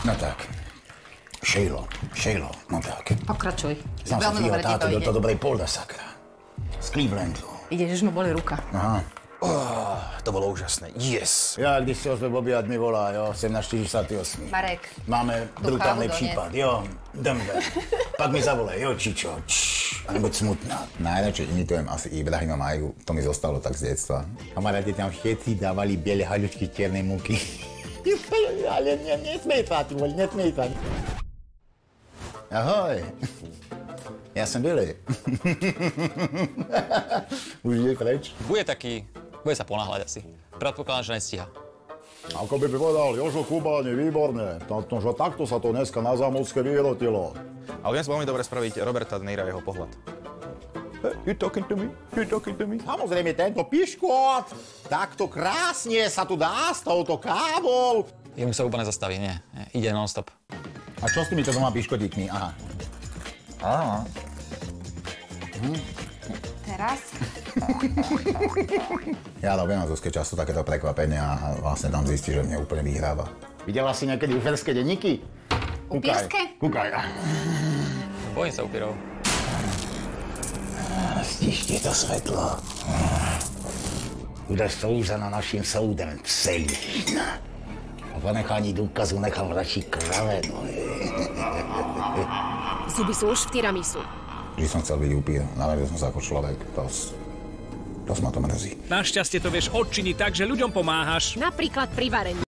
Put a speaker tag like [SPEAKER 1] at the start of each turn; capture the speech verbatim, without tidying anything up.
[SPEAKER 1] No tak. Šejlo, šejlo, no tak.
[SPEAKER 2] Pokračuj.
[SPEAKER 1] Znám sa tvýho táto do to dobrej polda, sakra. Z Clevelandu.
[SPEAKER 2] Ide, že už ma boli ruka.
[SPEAKER 1] Aha.
[SPEAKER 3] Oh, to bolo úžasné. Yes!
[SPEAKER 1] Ja, když si ozve objať mi volá, jo, sem na štyridsiatom.
[SPEAKER 2] Marek.
[SPEAKER 1] Máme brutálny případ, jo, Denver. Pak mi zavolej, jo, Čičo, čš, a nebuď smutná.
[SPEAKER 4] Najradšej imitujem asi Ibrahima Maju, to mi zostalo tak z detstva. Kamaráti tam všetci dávali biele haľučky čiernej múky. Ale nesmej sa, ty voli, nesmej sa.
[SPEAKER 1] Ahoj. Ja som Billy. Už ide preč?
[SPEAKER 5] Bude taký, bude sa ponáhľať asi. Predpokladám, že nestíha.
[SPEAKER 6] Ako by by povedal Jožo Kubáni, výborné. Že takto sa to dneska na Zámocké vyrotilo.
[SPEAKER 3] Ale viem si veľmi dobre spraviť Roberta De Nira jeho pohľad.
[SPEAKER 6] You talking to me? You talking to me?
[SPEAKER 4] Samozrejme, tento piškot, takto krásne sa tu dá s touto kávou.
[SPEAKER 5] Jemu sa úplne zastaví, nie, nie, ide non-stop.
[SPEAKER 1] A čo s týmito dvoma piškotíkmi? Aha. Áno.
[SPEAKER 2] Hm. Teraz?
[SPEAKER 1] Ja robím na Zuzke často takéto prekvapenia a vlastne tam zistí, že mne úplne vyhráva. Videla si niekedy upierské denníky?
[SPEAKER 2] Upierské?
[SPEAKER 1] Kúkaj.
[SPEAKER 5] Bojím sa upierov.
[SPEAKER 1] Stište to svetlo. Bude slúžená našim soudem celý. A po nechání důkazu nechám radši krave.
[SPEAKER 7] Zuby sú už v tiramisu.
[SPEAKER 1] Vždy som chcel byť upír, narodil som sa ako človek. Dosť, dosť ma to mrzí.
[SPEAKER 8] Našťastie to vieš odčiniť tak, že ľuďom pomáhaš.
[SPEAKER 7] Napríklad pri varení.